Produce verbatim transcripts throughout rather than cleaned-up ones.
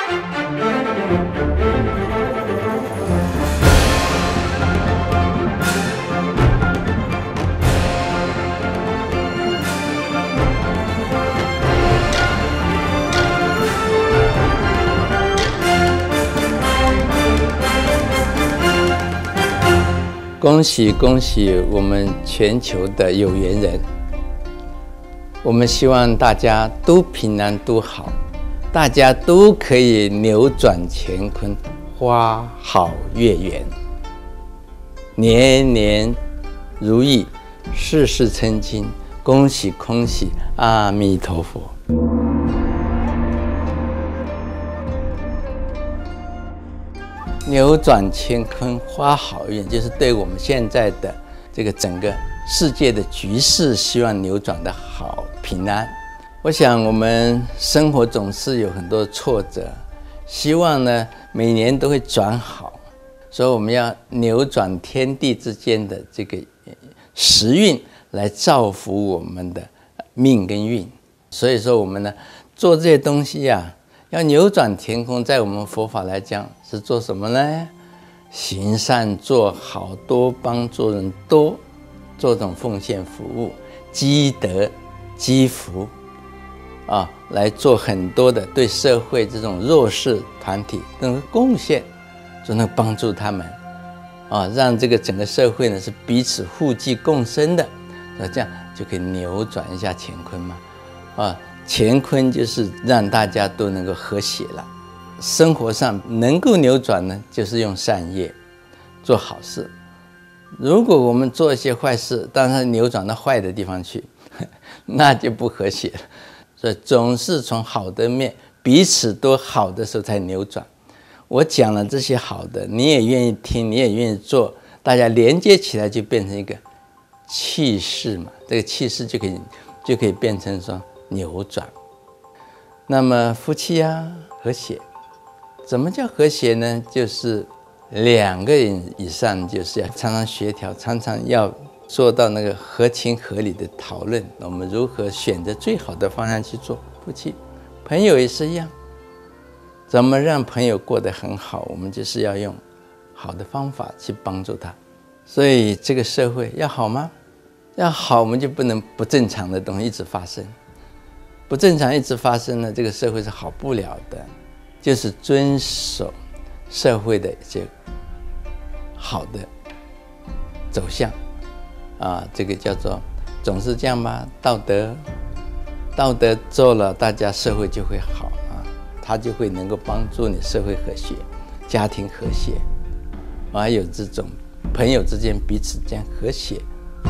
恭喜恭喜我们全球的有缘人！我们希望大家都平安都好，大家都可以扭转乾坤，花好月圆，年年如意，事事称心。恭喜恭喜，阿弥陀佛！扭转乾坤，花好运，就是对我们现在的这个整个世界的局势，希望扭转的好平安。我想我们生活总是有很多挫折，希望呢每年都会转好，所以我们要扭转天地之间的这个时运，来造福我们的命跟运。所以说我们呢做这些东西呀、啊。要扭转乾坤，在我们佛法来讲是做什么呢？行善做好，多帮助人，多做这种奉献服务，积德积福啊，来做很多的对社会这种弱势团体能够贡献，就能帮助他们啊，让这个整个社会呢是彼此互济共生的，这样就可以扭转一下乾坤嘛啊。乾坤就是让大家都能够和谐了，生活上能够扭转呢，就是用善业做好事。如果我们做一些坏事，当然扭转到坏的地方去，那就不和谐了。所以总是从好的面，彼此都好的时候才扭转。我讲了这些好的，你也愿意听，你也愿意做，大家连接起来就变成一个气势嘛。这个气势就可以就可以变成说。扭转，那么夫妻啊和谐，怎么叫和谐呢？就是两个人以上，就是要常常协调，常常要做到那个合情合理的讨论。我们如何选择最好的方向去做？夫妻、朋友也是一样，怎么让朋友过得很好？我们就是要用好的方法去帮助他。所以这个社会要好吗？要好，我们就不能不正常的东西一直发生。不正常一直发生呢，这个社会是好不了的。就是遵守社会的一些好的走向啊，这个叫做总是这样吧，道德道德做了，大家社会就会好啊，它就会能够帮助你社会和谐，家庭和谐，还有这种朋友之间彼此间和谐。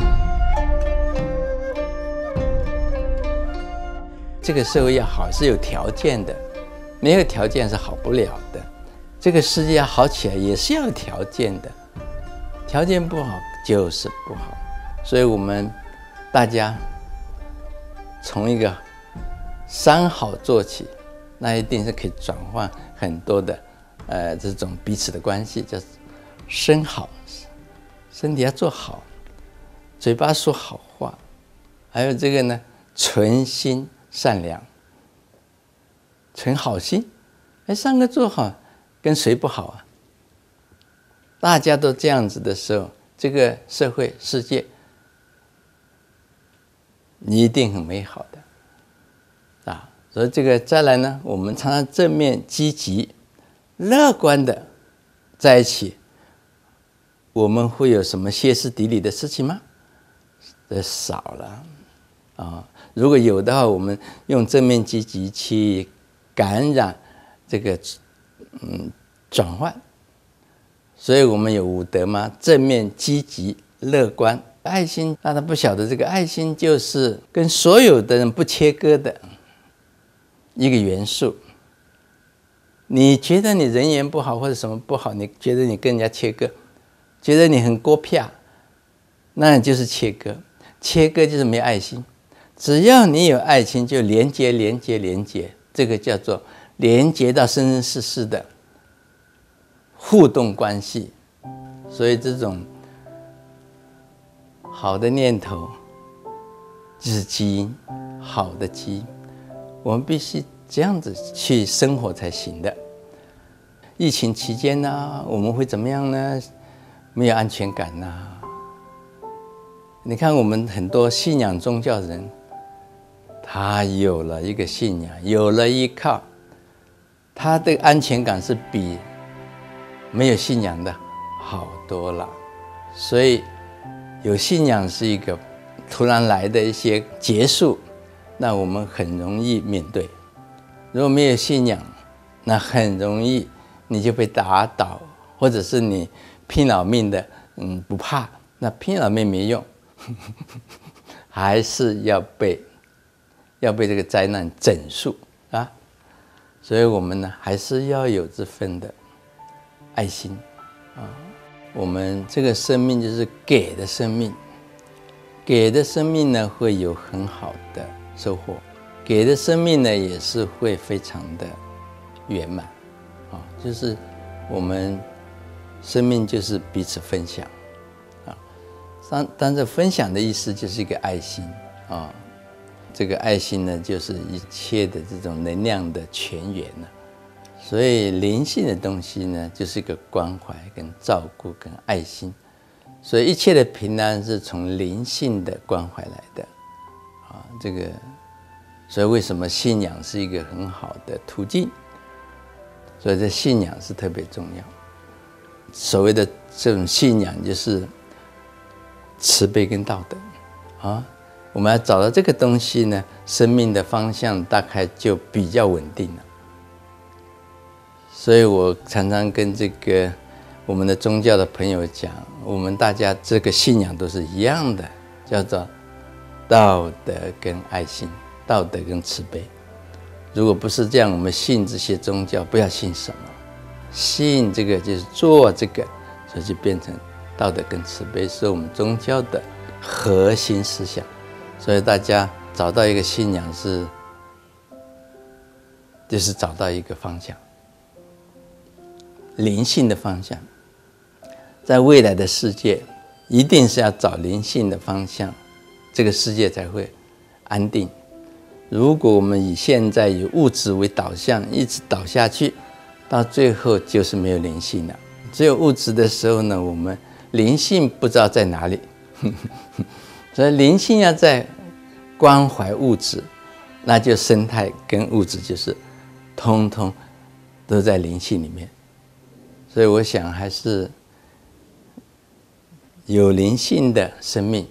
这个社会要好是有条件的，没有条件是好不了的。这个世界要好起来也是要有条件的，条件不好就是不好。所以我们大家从一个三好做起，那一定是可以转换很多的呃这种彼此的关系，叫身好，身体要做好，嘴巴说好话，还有这个呢，存心善良，存好心，哎，三个做好，跟谁不好啊？大家都这样子的时候，这个社会世界一定很美好的啊！所以这个再来呢，我们常常正面、积极、乐观的在一起，我们会有什么歇斯底里的事情吗？这少了啊！如果有的话，我们用正面积极去感染这个嗯转换，所以我们有五德嘛，正面、积极、乐观、爱心。大家不晓得这个爱心就是跟所有的人不切割的一个元素。你觉得你人缘不好或者什么不好，你觉得你跟人家切割，觉得你很过啪，那就是切割。切割就是没有爱心。只要你有爱心，就连接连接连接，这个叫做连接到生生世世的互动关系。所以这种好的念头就是基因，好的基因，我们必须这样子去生活才行的。 疫情期间呢、啊，我们会怎么样呢？没有安全感呐、啊。你看，我们很多信仰宗教人，他有了一个信仰，有了依靠，他的安全感是比没有信仰的好多了。所以，有信仰是一个突然来的一些结束，那我们很容易面对。如果没有信仰，那很容易你就被打倒，或者是你拼老命的，嗯，不怕，那拼老命没用，还是要被要被这个灾难整数啊。所以我们呢，还是要有这份的爱心啊。我们这个生命就是给的生命，给的生命呢会有很好的收获，给的生命呢也是会非常的圆满啊。就是我们生命就是彼此分享啊，当当这分享的意思就是一个爱心啊。这个爱心呢，就是一切的这种能量的泉源了。所以灵性的东西呢，就是一个关怀、跟照顾、跟爱心。所以一切的平安是从灵性的关怀来的啊。这个，所以为什么信仰是一个很好的途径？所以这信仰是特别重要。所谓的这种信仰，就是慈悲跟道德啊。我们要找到这个东西呢，生命的方向大概就比较稳定了。所以我常常跟这个我们的宗教的朋友讲，我们大家这个信仰都是一样的，叫做道德跟爱心，道德跟慈悲。如果不是这样，我们信这些宗教，不要信什么，信这个就是做这个，所以就变成道德跟慈悲是我们宗教的核心思想。所以大家找到一个信仰是，就是找到一个方向，灵性的方向。在未来的世界，一定是要找灵性的方向，这个世界才会安定。如果我们以现在以物质为导向，一直导下去，到最后就是没有灵性了。只有物质的时候呢，我们灵性不知道在哪里。所以灵性要在关怀物质，那就生态跟物质就是通通都在灵性里面。所以我想还是有灵性的生命，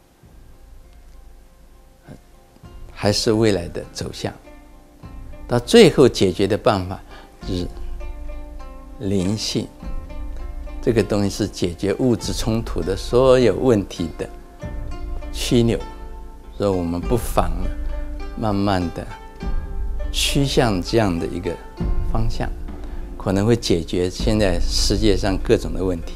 还是未来的走向。到最后解决的办法就是灵性，这个东西是解决物质冲突的所有问题的枢纽。所以我们不妨慢慢的趋向这样的一个方向，可能会解决现在世界上各种的问题。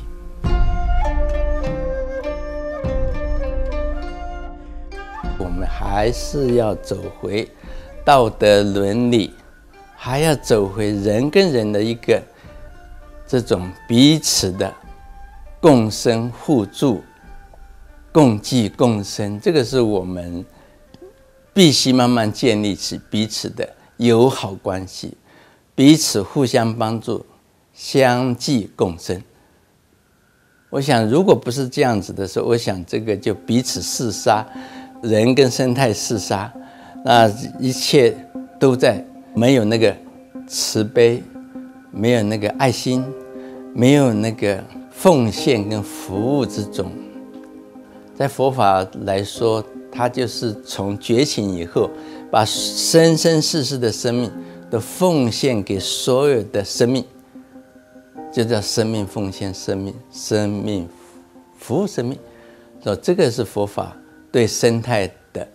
我们还是要走回道德伦理，还要走回人跟人的一个这种彼此的共生互助、共济共生，这个是我们必须慢慢建立起彼此的友好关系，彼此互相帮助，相济共生。我想如果不是这样子的时候，我想这个就彼此厮杀，人跟生态厮杀，那一切都在没有那个慈悲，没有那个爱心，没有那个奉献跟服务之中。在佛法来说，它就是从觉醒以后，把生生世世的生命都奉献给所有的生命，就叫生命奉献生命，生命服务生命。所以这个是佛法对生态的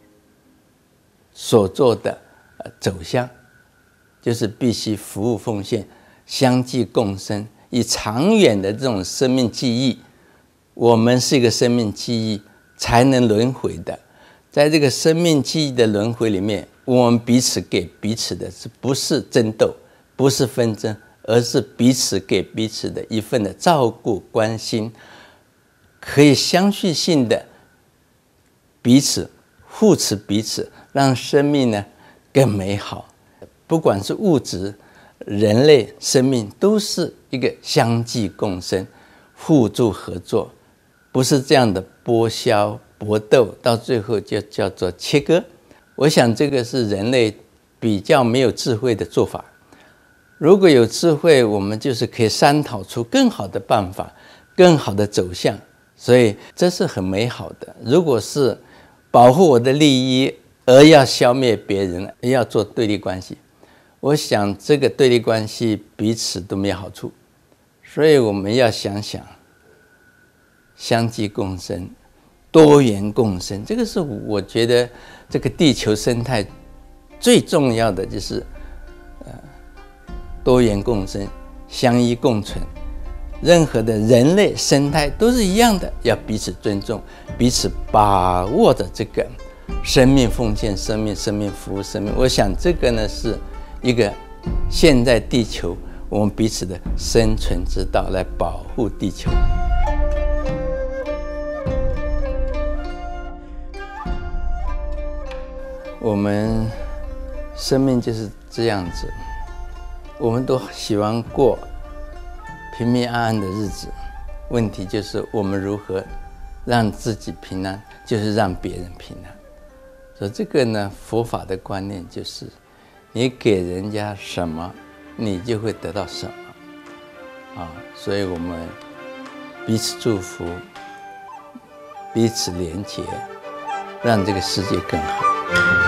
所做的走向，就是必须服务奉献，相济共生，以长远的这种生命记忆。我们是一个生命记忆，才能轮回的。在这个生命记忆的轮回里面，我们彼此给彼此的是不是争斗，不是纷争，而是彼此给彼此的一份的照顾关心，可以相续性的彼此互持彼此，让生命呢更美好。不管是物质人类生命都是一个相济共生、互助合作，不是这样的剥削搏斗，到最后就叫做切割。我想这个是人类比较没有智慧的做法。如果有智慧，我们就是可以商讨出更好的办法、更好的走向，所以这是很美好的。如果是保护我的利益而要消灭别人，而要做对立关系，我想这个对立关系彼此都没有好处。所以我们要想想相济共生、多元共生，这个是我觉得这个地球生态最重要的，就是呃多元共生、相依共存。任何的人类生态都是一样的，要彼此尊重，彼此把握着这个生命奉献、生命、生命服务、生命。我想这个呢是一个现在地球我们彼此的生存之道，来保护地球。我们生命就是这样子，我们都喜欢过平平安安的日子，问题就是我们如何让自己平安，就是让别人平安。所以这个呢，佛法的观念就是，你给人家什么，你就会得到什么啊。所以我们彼此祝福，彼此连结，让这个世界更好。